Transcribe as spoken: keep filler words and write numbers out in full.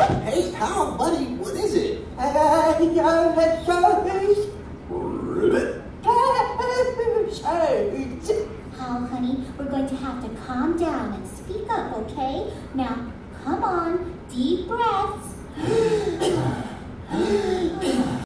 Hey, pal, buddy, what is it? Ribbit. Oh, honey, we're going to have to calm down and speak up, okay? Now, come on, deep breaths.